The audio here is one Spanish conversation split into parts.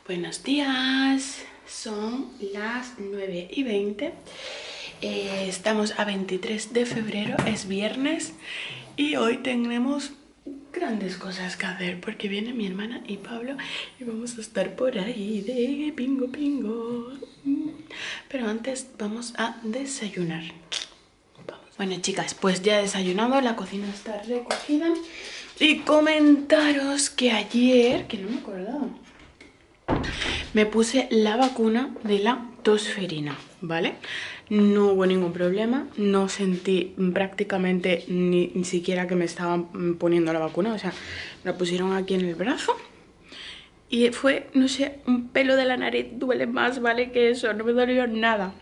Buenos días, son las 9:20. Estamos a 23 de febrero, es viernes y hoy tenemos grandes cosas que hacer porque viene mi hermana y Pablo y vamos a estar por ahí de pingo pingo. Pero antes vamos a desayunar. Bueno, chicas, pues ya he desayunado, la cocina está recogida y comentaros que ayer, que no me acordaba, me puse la vacuna de la tosferina, ¿vale? No hubo ningún problema, no sentí prácticamente ni siquiera que me estaban poniendo la vacuna, o sea, me la pusieron aquí en el brazo y fue, no sé, un pelo de la nariz duele más, ¿vale? Que eso, no me dolió nada.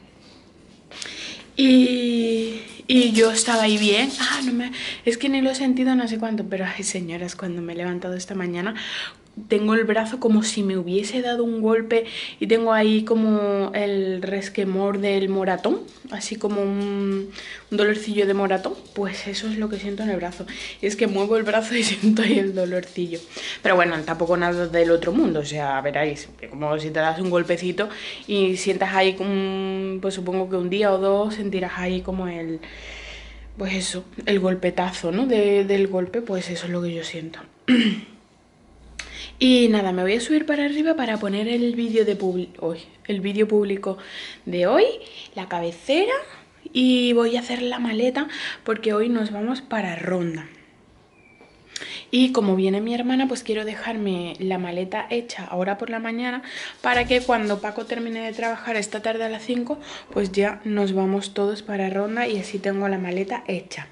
Y yo estaba ahí bien, es que ni lo he sentido no sé cuánto, pero ay señoras, cuando me he levantado esta mañana tengo el brazo como si me hubiese dado un golpe y tengo ahí como el resquemor del moratón, así como un dolorcillo de moratón, pues eso es lo que siento en el brazo. Y es que muevo el brazo y siento ahí el dolorcillo. Pero bueno, tampoco nada del otro mundo, o sea, veréis, como si te das un golpecito y sientas ahí, pues supongo que un día o dos sentirás ahí como pues eso, el golpetazo, ¿no? Del golpe, pues eso es lo que yo siento. Y nada, me voy a subir para arriba para poner el vídeo público de hoy, la cabecera, y voy a hacer la maleta porque hoy nos vamos para Ronda. Y como viene mi hermana, pues quiero dejarme la maleta hecha ahora por la mañana para que cuando Paco termine de trabajar esta tarde a las 5, pues ya nos vamos todos para Ronda y así tengo la maleta hecha.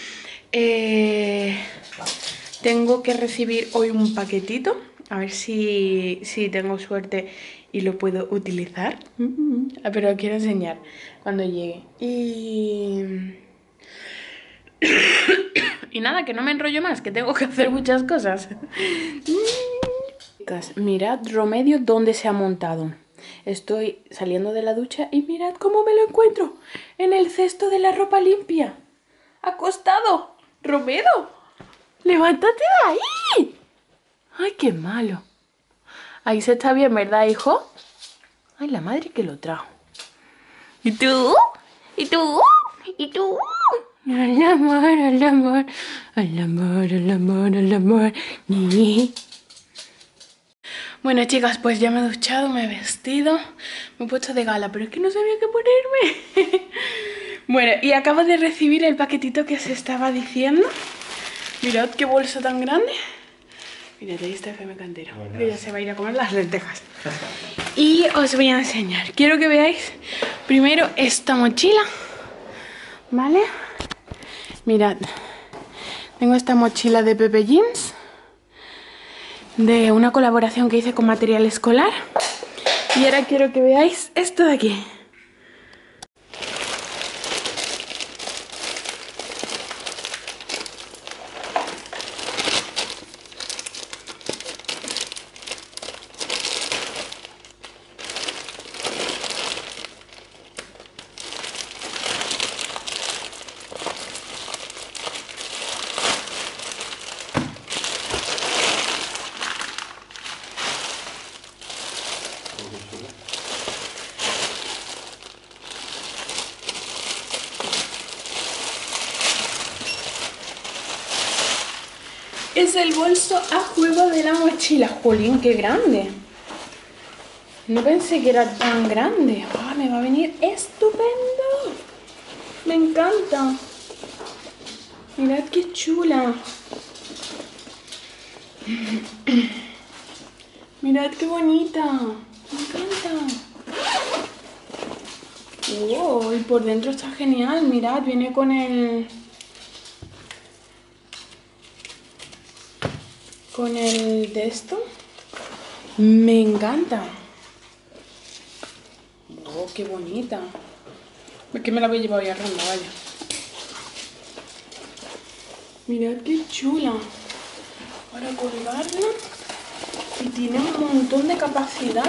Tengo que recibir hoy un paquetito. A ver si tengo suerte y lo puedo utilizar. Pero quiero enseñar cuando llegue. Y nada, que no me enrollo más, que tengo que hacer muchas cosas. Mirad, Romedio, dónde se ha montado. Estoy saliendo de la ducha y mirad cómo me lo encuentro. En el cesto de la ropa limpia. Acostado. Romedo, levántate de ahí. Ay, qué malo. Ahí se está bien, ¿verdad, hijo? Ay, la madre que lo trajo. ¿Y tú? ¿Y tú? ¿Y tú? Al amor, al amor, al amor, al amor, al amor. Bueno, chicas, pues ya me he duchado, me he vestido, me he puesto de gala, pero es que no sabía qué ponerme. Bueno, y acabo de recibir el paquetito que se estaba diciendo. Mirad qué bolso tan grande. Mirad, ahí está FM Cantero, que ya se va a ir a comer las lentejas. Y os voy a enseñar. Quiero que veáis primero esta mochila, ¿vale? Mirad, tengo esta mochila de Pepe Jeans, de una colaboración que hice con material escolar. Y ahora quiero que veáis esto de aquí. Es el bolso a juego de la mochila. Jolín, qué grande. No pensé que era tan grande. Oh, me va a venir estupendo. Me encanta. Mirad qué chula. Mirad qué bonita. Me encanta. Wow, y por dentro está genial. Mirad, viene con el de esto. Me encanta. Oh, qué bonita. Es que me la voy a llevar hoy a Ronda, vaya. Mirad qué chula. Para colgarla. Y tiene un montón de capacidad.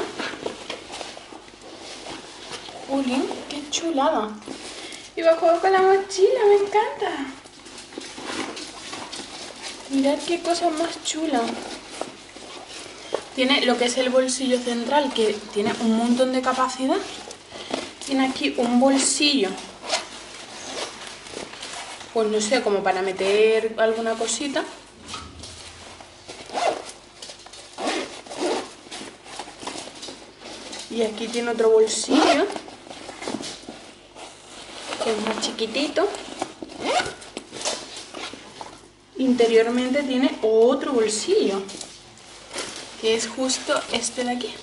Jolín, qué chulada. Y va a jugar con la mochila, me encanta. Mirad qué cosa más chula. Tiene lo que es el bolsillo central, que tiene un montón de capacidad. Tiene aquí un bolsillo, pues no sé, como para meter alguna cosita. Y aquí tiene otro bolsillo, que es más chiquitito. Interiormente tiene otro bolsillo, que es justo este de aquí.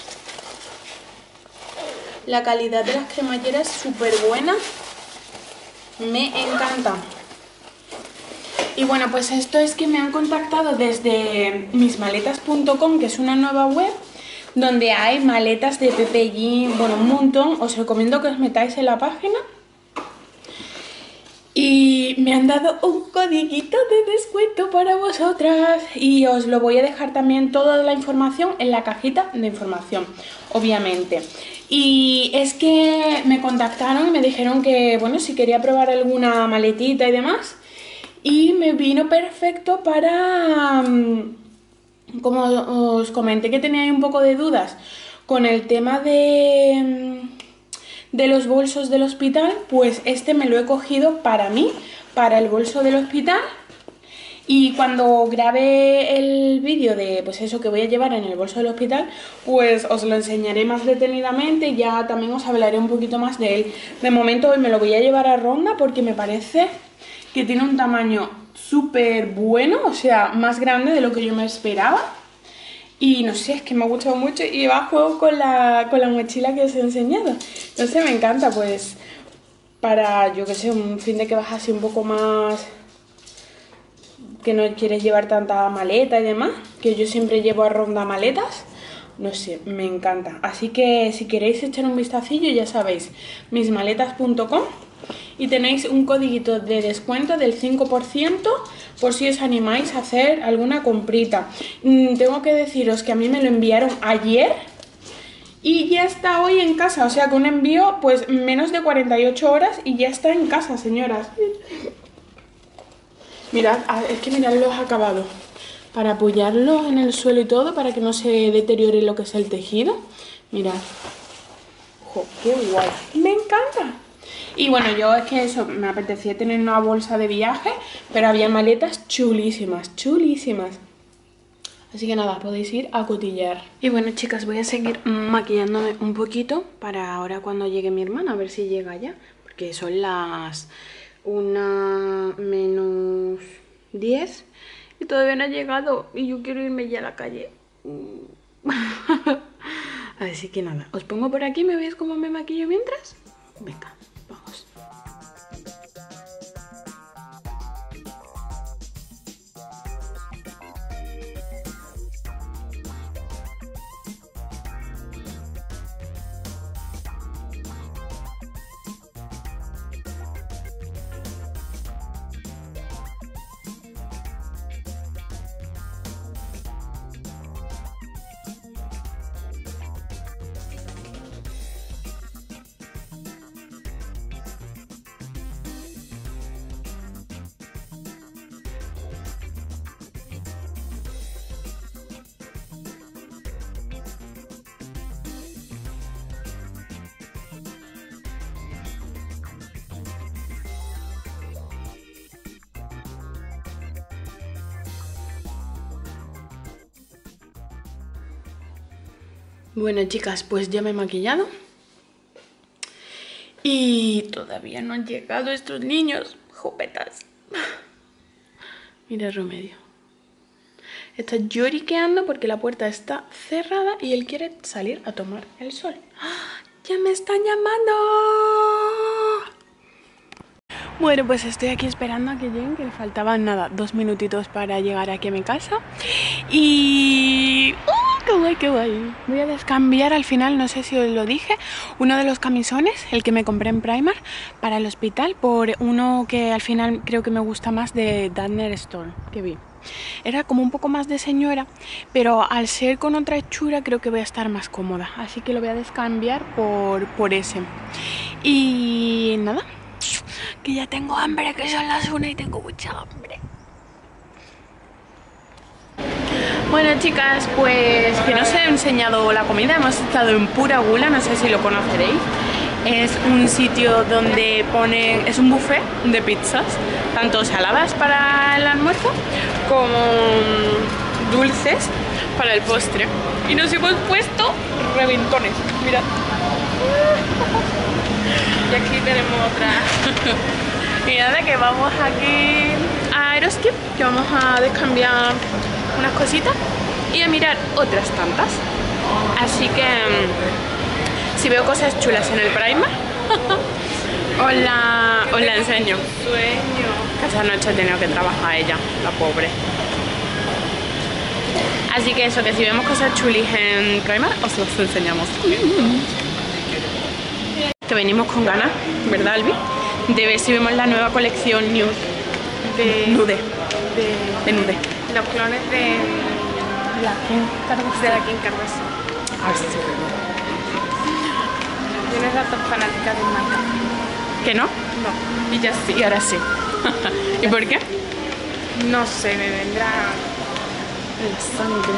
La calidad de las cremalleras es súper buena, me encanta. Y bueno, pues esto es que me han contactado desde mismaletas.com, que es una nueva web donde hay maletas de Pepe Jean, bueno, un montón. Os recomiendo que os metáis en la página. Y me han dado un codiguito de descuento para vosotras. Y os lo voy a dejar también toda la información en la cajita de información, obviamente. Y es que me contactaron y me dijeron que, bueno, si quería probar alguna maletita y demás. Y me vino perfecto para... Como os comenté que tenía ahí un poco de dudas con el tema de los bolsos del hospital, pues este me lo he cogido para mí, para el bolso del hospital. Y cuando grabe el vídeo de pues eso que voy a llevar en el bolso del hospital, pues os lo enseñaré más detenidamente y ya también os hablaré un poquito más de él. De momento hoy me lo voy a llevar a Ronda porque me parece que tiene un tamaño súper bueno, o sea, más grande de lo que yo me esperaba. Y no sé, es que me ha gustado mucho y va a juego con la mochila que os he enseñado. Entonces me encanta, pues, para, yo que sé, un fin de que vas así un poco más... que no quieres llevar tanta maleta y demás, que yo siempre llevo a Ronda maletas. No sé, me encanta. Así que si queréis echar un vistacillo, ya sabéis, mismaletas.com. Y tenéis un código de descuento del 5% por si os animáis a hacer alguna comprita. Tengo que deciros que a mí me lo enviaron ayer y ya está hoy en casa. O sea que un envío pues menos de 48 horas y ya está en casa, señoras. Mirad, es que mirad los acabados. Para apoyarlo en el suelo y todo, para que no se deteriore lo que es el tejido. Mirad. ¡Jo, qué guay! ¡Me encanta! Y bueno, yo es que eso, me apetecía tener una bolsa de viaje, pero había maletas chulísimas, chulísimas. Así que nada, podéis ir a cotillar. Y bueno, chicas, voy a seguir maquillándome un poquito para ahora cuando llegue mi hermana, a ver si llega ya. Porque son las 1:10 y todavía no ha llegado y yo quiero irme ya a la calle. Así que nada, os pongo por aquí, ¿me veis cómo me maquillo mientras? Venga. Vamos. Bueno, chicas, pues ya me he maquillado y todavía no han llegado estos niños, jopetas. Mira Remedio. Está lloriqueando porque la puerta está cerrada y él quiere salir a tomar el sol. ¡Ah! ¡Ya me están llamando! Bueno, pues estoy aquí esperando a que lleguen, que le faltaban nada, 2 minutitos para llegar aquí a mi casa. Y... ¡oh, qué guay, qué guay! Voy a descambiar al final, no sé si os lo dije, uno de los camisones, el que me compré en Primark para el hospital, por uno que al final creo que me gusta más de Danner Store, que vi. Era como un poco más de señora, pero al ser con otra hechura creo que voy a estar más cómoda. Así que lo voy a descambiar por ese. Y nada, que ya tengo hambre, que son las 1 y tengo mucha hambre. Bueno chicas, pues que no os he enseñado la comida, hemos estado en Pura Gula, no sé si lo conoceréis. Es un sitio donde pone, es un buffet de pizzas, tanto saladas para el almuerzo como dulces para el postre. Y nos hemos puesto reventones, mirad. Y aquí tenemos otra. Y nada, que vamos aquí a Aeroskip, que vamos a descambiar unas cositas y a mirar otras tantas. Así que si veo cosas chulas en el Primark os la enseño. Sueño. Que esa noche ha tenido que trabajar ella, la pobre. Así que eso, que si vemos cosas chulis en Primark os las enseñamos. Que venimos con ganas, ¿verdad, Albi? De ver si vemos la nueva colección Nude. Nude. Los clones de la Kim Kardashian. Ah, sí. Yo no era tan fanática de marca. ¿Que no? No. Y ya sí, ahora sí. ¿Y por qué? No sé, me vendrá la sangre.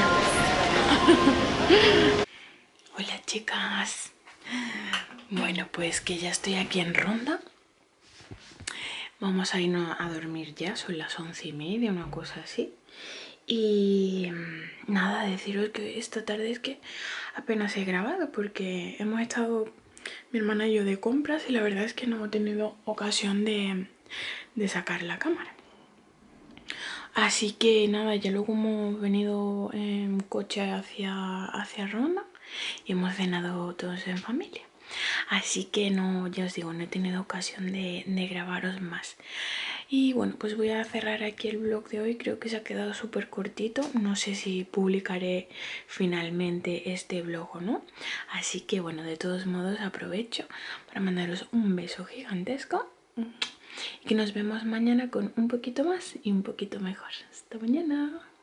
Hola chicas. Bueno, pues que ya estoy aquí en Ronda. Vamos a irnos a dormir ya, son las 11:30, una cosa así. Y nada, deciros que esta tarde es que apenas he grabado porque hemos estado mi hermana y yo de compras y la verdad es que no hemos tenido ocasión de sacar la cámara. Así que nada, ya luego hemos venido en coche hacia Ronda y hemos cenado todos en familia. Así que no, ya os digo, no he tenido ocasión de grabaros más. Y bueno, pues voy a cerrar aquí el vlog de hoy. Creo que se ha quedado súper cortito. No sé si publicaré finalmente este vlog o no. Así que bueno, de todos modos aprovecho para mandaros un beso gigantesco. Y que nos vemos mañana con un poquito más y un poquito mejor. Hasta mañana.